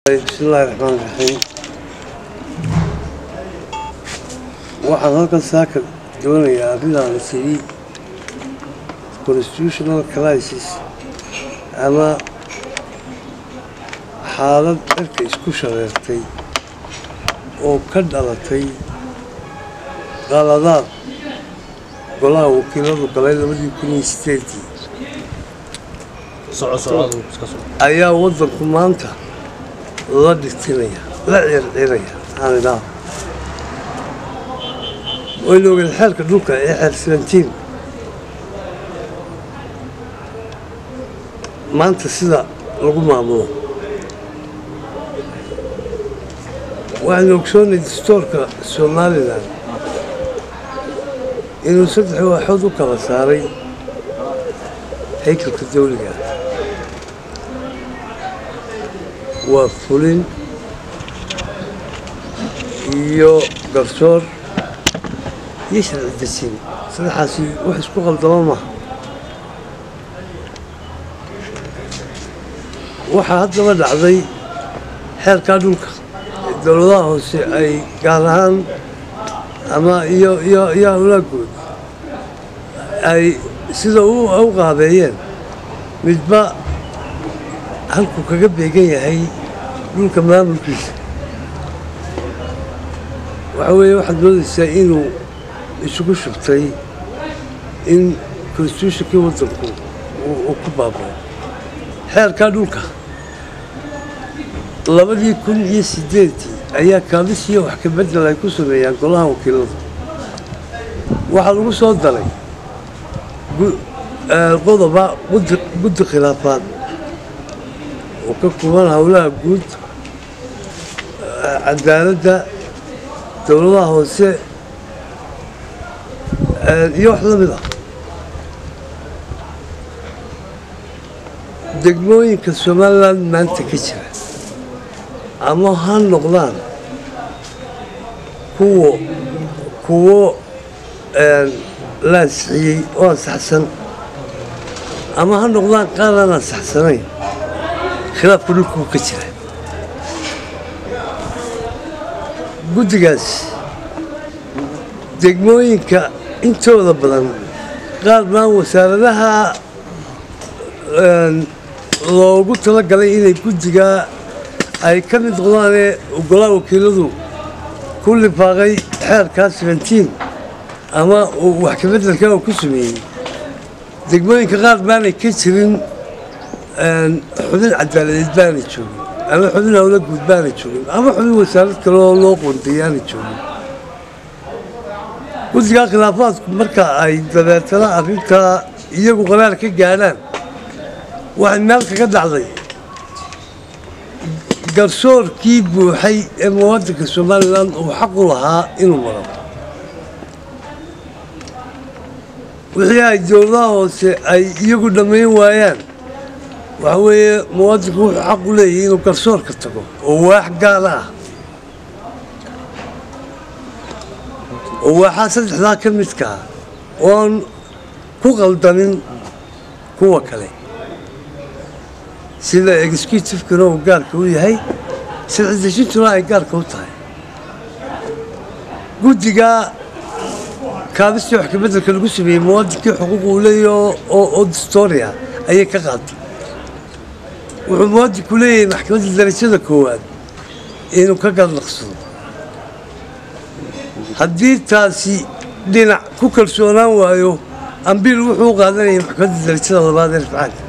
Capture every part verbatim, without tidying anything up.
بسم الله الرحمن الرحيم. waxaan halkan saaka doonayaa arrintan sidii constitutional crisis ama xaalad dadka isku shareertay oo ka dhalatay qaladaad golaha wakiiladu galay labadii kun iyo sideedii ayaa waddanku maanta la dhigtinaya la circiraya aan idhaahdo وإنه من الحالة دوكا إحد سنتين ما أنت سيدا لقوا معمول وإنه كسوني دستورك سومالي لان إنه سدح واحد وكما صاري هيكل الدولية وفولين يو قرصور يشرع الدسين صراحة سي واحد سكوك الضمامة واحد هذا ما دعضي حير كادوك الدولة سي أي قالهان أما يا يا يا ولا قول أي سيدا هو أو غابيين متبا هلكو كجب يجي هاي دول كمان ملكيس وحوي واحد من السائين isugu shubtay in constitutionkii waddanku uu ku baabao xeerkaa dhulka labadii kun iyo sideedii ayaa kaabisiyo wax ka bedel ay ku sameeyaan golaha wakiilada waxaa lagu soo daray qodoba guddi khilaafaad oo ka kooban howlaha guud cadaaladda dowladaha hoose iyo wax la mid ah degmooyinka Somaliland maanta ka jira ama ha noqdaan kuwo kuwo la sii oo saxsan ama ha noqdaan qaar aan saxsanayn khilaafku dhulku ka jira guddigaas degmooyinka intooda badan qaar baan wasaaradaha loogu talagalay inay guddiga ay ka mid noqdaanee golaha wakiiladu ku lifaaqay xeerkaa seventeen ama wax ka beddelka uu ku sameeyey degmooyinka qaar baanay ka jirin xubin cadaaladeed baanay joogin ama xubin howlo guud baanay joogin ama xubin wasaarad kale oo loo qoonteeyay aanay joogin guddiga khilaafaadku marka ay dabeetana arrintaa iyagu qaraar ka gaadhaan waxay meel kaga dhacday garsoorkii buuxay ee muwaadinka Somaliland uu xaq u lahaa inuu maro wixii ay dowladaha hoose ay iyagu dhammayn waayaan waxa weeye muwaadinku wuxuu xaq u leeyahay inuu garsoorka tago oo waax gaar ah وواحد صدق ذاك المتكا وان كوغل دمين كوا كلي سيدا اكسكيوتيف كنو قال كوي هاي سيدا دشين تراي قال كوتاي قدقا كابستي وحكي بدل كل قسمي مواد كي حقوق وليو او دستوريا اي كغاد ومواد كلي محكمة الدرجة كواد انو كقال نقصد haddii taasi dhinac ku kalsoonaan waayo ambil wuxuu qaadanayay maxkamadda darajada labaad ee rifcaanka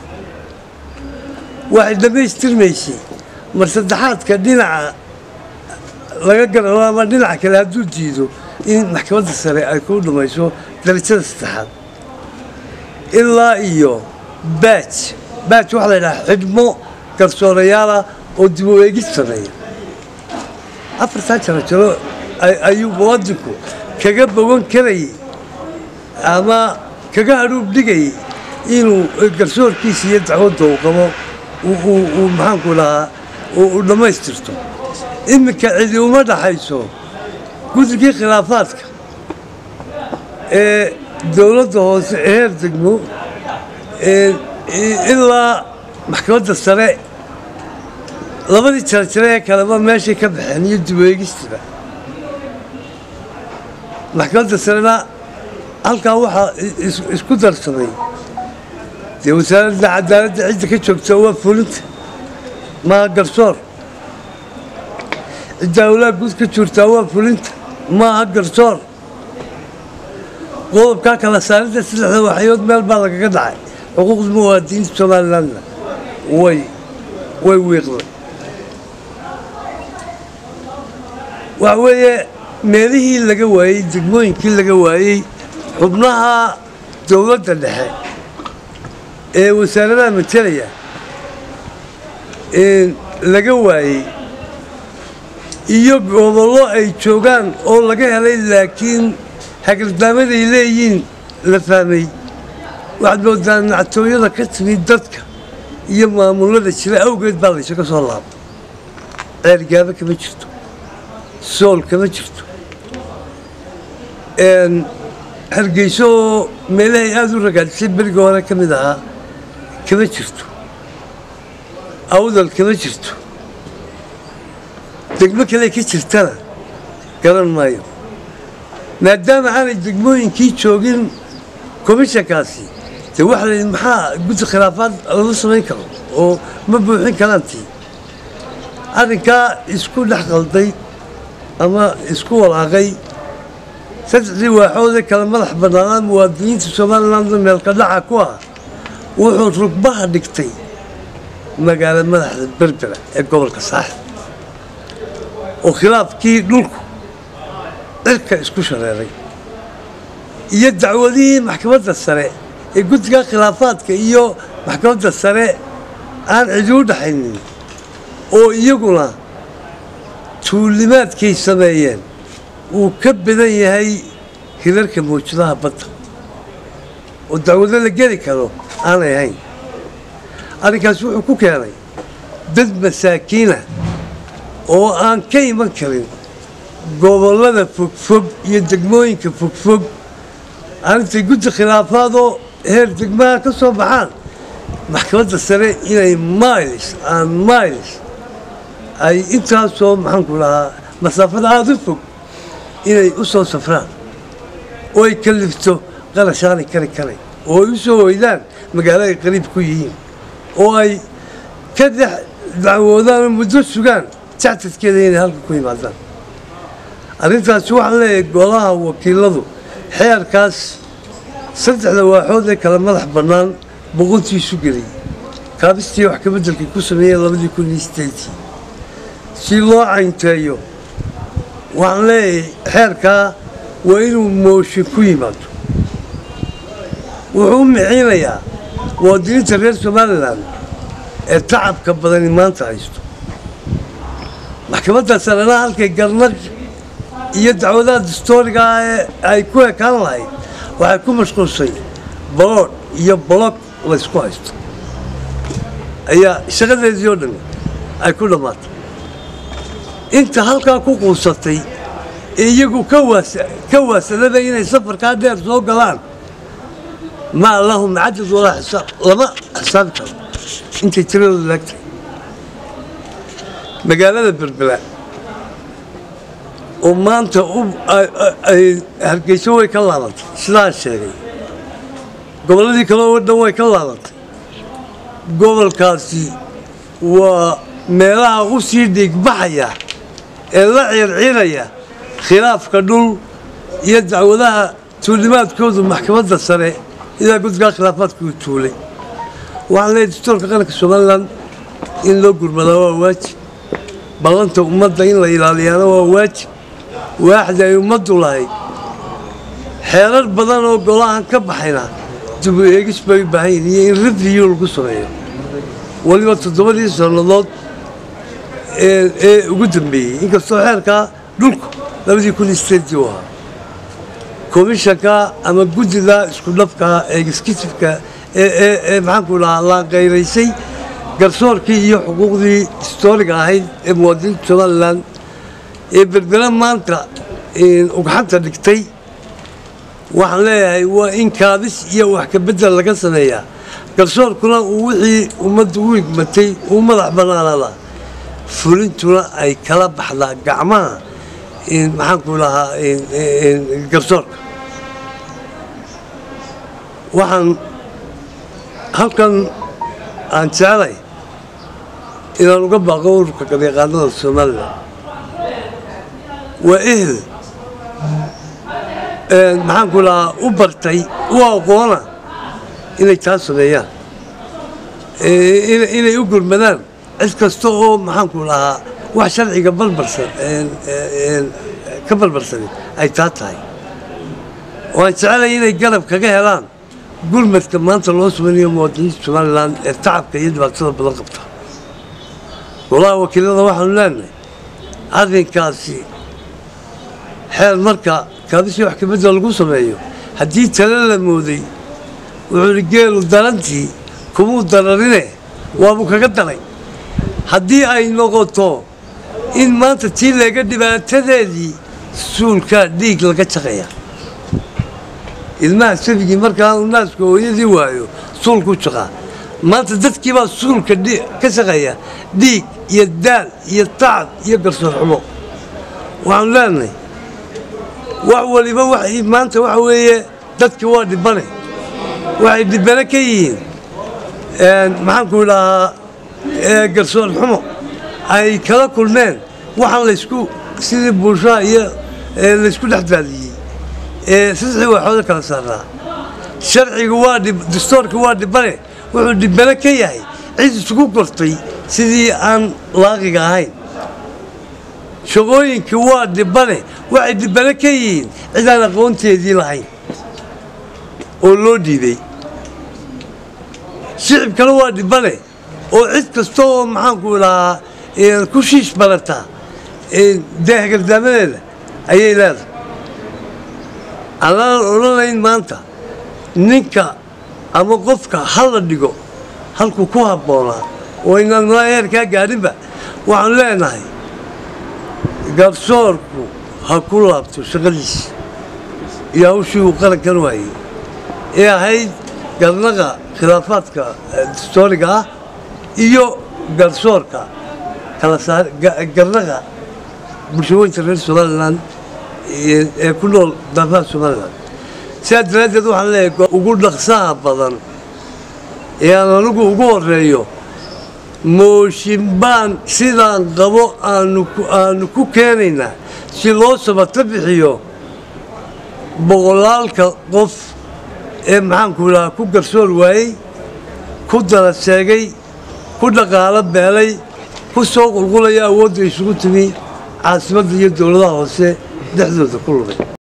waxay dhammaystirmaysay mar saddexaadka dhinaca laga garano ama dhinaca kale hadduu diido in maxkamadda sare ay ku dhamayso darajada saddexaad ilaa iyo baaj baaj waxaa la yidhaha xidhmo garsoorayaala oo dib u eegis sameeya afartan jaro jaro ayuu muwaadinku kaga bogan karayay ama kaga haruub dhigayay inuu garsoorkiisa iyo dacwadda uu qabo uu maxaanku lahaa uu dhammaystirto iminka cidi uma dhaxayso guddigii khilaafaadka ee dowladda hoose ee heer degmo ilaa maxkamadda sare labadii jarjaree kaleba meeshay ka baxeen iyo dib-u-eegistiba maxkamadda sarena halkaa waxaa isku darsamay dee wasaaradda cadaaladda cidda ka joogta waa fulinta maaha garsoor cidda howlaha guud ka joogtaa waa fulinta maaha garsoor qodobkaa kala saaridda saddexda waxyood meel baa lagaga dhacay xuquuqda muwaadiniinta somalilandna way way wiiqday waxa weeye meelihii laga waayey degmooyinkii laga waayey xubnaha dowladda dhexe ee wasaaradaha matalaya laga waayey iyo gobollo ay joogaan oo laga helay laakiin hagardaamaday leeyihiin la fahmay waxaad moodaa nactooyada ka timid dadka iyo maamulada jira awgeed baa laysaga soo laabay ceergaaba kama jirto sool kama jirto hargeyso oo meelahay aada u ragaajisay beriga hore ka mid ahaa kama jirto awdal kama jirto degmo kale ka jirtana garan maayo maadaama aanay degmooyinkii joogin komishankaasi dee waxa la yidhi maxaa guddi khilaafaad lama samayn karo oo ma buuxin karaantii arrinkaa isku dhex qalday ama isku walaaqay saddexdii waaxoodee kala madax bannaanaa muwaadiniinta somalilandna meelka dhaca ku ah wuxuu rugbaha dhigtay magaalo madaxda berbera ee gobolka saaxib oo khilaafkii dhulku cirka isku shareeray iyo dacwadihii maxkamadda sare ee guddiga khilaafaadka iyo maxkamadda sare aan cidi u dhaxaynin oo iyaguna tuulimaadkay sameeyeen uu ka badan yahay hirarka mawjadaha badda oo dacwado la geli karo aanay ahayn arrinkaas wuxuu ku keenay dad masaakiina oo aan ka iman karin gobollada fogfog iyo degmooyinka fogfog arintay guddi khilaafaadoo heer degmaha ka soo baxaan maxkamadda sare inay miles aan miles ay intaasoo maxaanku dhahaa masaafada aada u fog inay u soo safraan oo ay kalifto qarashaanay kari karay oo ay u soo hoydaan magaalo ay qariib ku yihiin oo ay ka dhex dacwoodaan oo muddo sugaan jactadkeeda inay halka ku yimaadaan arrintaasi waxaan leeyahay golaha wakiiladu xeerkaas saddexda waaxood ee kala madax bannaan boqontiisu geliyey kaabistii wax ka beddelkay ku sameeyeen labadii kun iyo sideedii si loo caynteeyo waxaan leeyahay xeerkaa waa inuu mooshin ku yimaado wuxuu u miciinayaa muwaadiniinta reer somalilan ee tacabka badani maanta haysto maxkamadda sarena halkay garnaq iyo dacwadaha dastooriga ah ee ay ku ekaan lahayd waxay ku mashquulsay baloodh iyo bolog laysku haysto ayaa shaqadeedii oo dhan ay ku dhammaatay inta halkaa ku quusatay ee iyagu ka waasadaba inay safarkaa dheer soo galaan maa lahum cadad walaa xisaab lama xisaabi karo intay tiradooda laagtay magaalada berbera oo maanta hargeyso way ka laabatay sidaan sheegay gobolladii kale oo dhan way ka laabatay gobolkaasi waa meelaha u sii dhiigbaxaya ee la ciirciiraya khilaafka dhul iyo dacwadaha tuulimaadkoodu maxkamadda sare ilaa guddiga khilaafaadku uu tuulay waxaan leeyahay dastuurka qaranka somalilan in loo gurmadaa waa waajib ballanta ummadda in la ilaaliyaana waa waajib waaxda ay ummaddu lahayd xeerar badan oo golahan ka baxayna dib u eegis bay u baahan yihiin iyo in review lagu sameeyo waliba toddobadii sannadood ee ugu dambeeyey inkastoo xeerkaa dhulku labadii kun iyo sideedii u ahaa komishanka ama guddida isku dhafka executiveka ee maxaanku dhahaa laanqayraysay garsoorkii iyo xuquuqdii historiga ahayd ee muwaadiniinta somalilan ee berbera maanta ugxanta dhigtay waxaan leeyahay waa in kaabis iyo wax ka beddel laga sameeyaa garsoorkuna uu wixii ummadda u higmatay uu madax bannaanaada fulintuna ay kala baxdaa gacmaha maxaan ku lahaa garsoorka waxaan halkan aan jeclay inaan uga baaqo ururka garyaqaanada Soomaaliya waa ehel maxaan ku lahaa u bartay u aqoona inay taa sameeyaan inay u gurmadaan cid kasta oo maxaan ku lahaa wax sharciga balbarsan ka balbarsan ay taa tahay waan jeclay inay garab kaga helaan gurmadka maanta loo sameeyo muwaadiniinta Somaliland ee tacabka iyo dhibaatada badan qabta والله وكيلنا واحد لنا هذه كاسي حال مركا كاسي يحكي بدل القصة بيو هدي تللا مودي ورجال ودرنتي كمو دررينه وابو كقدري هدي أي نقطة إن ما تطيل لقد بتدري سول كديك لقد تغير إذا ما سبقي مركا الناس كو يدي وايو سول كوتشغا ما تدت كيما سول كدي كسغيا ديك يدال يطعد يقرص الحمو وعملاني وأول ما وحي ما أنت وحوي دتك وادي بني واحد بنكيين ما نقول قرص الحمو أي كلا كل من وحنا لسكو سيد بوشاية لسكو تحت هذه سيد وحده كلا صار شرعي وادي دستور وادي بني وحدي بنكيه عيد سكو قرطي سيدي أن لاقي هاي شغوين كواد دبله واحد دبله كين إذا أنا قونت هذي لاي ولودي ذي شعب كواد دبله وعيد كستوم معاك ولا كوشيش بلتا ده قدامنا أي لا الله الله إن ما أنت نكا أما قفك حلا ديجو هلكو كوها بولا وإن الناير كجاربة وعلينا هاي قرصوركو هكولابتو شغليش يا وشي وقرا كانوا هاي يا هاي قرنقة خلافاتك دستوريكا إيو قرصوركا كلا صار قرنقة مشوين ترى سوالان كلهم دفع سوالان ساد نادي دوح عليك وقول لك صعب بدن يا نلقو وقول ريو موشيبان سيدان قبو آنو كو كينينا سي لو سبت بحيو بغلالك قف ee maxaan ku lahaa ku garsoor waayey ku dala sheegay ku dhaqaalo beelay ku soo qulqulaya awoodda isugu timi caasimadda iyo dowladaha hoose dhexdooda ku lumay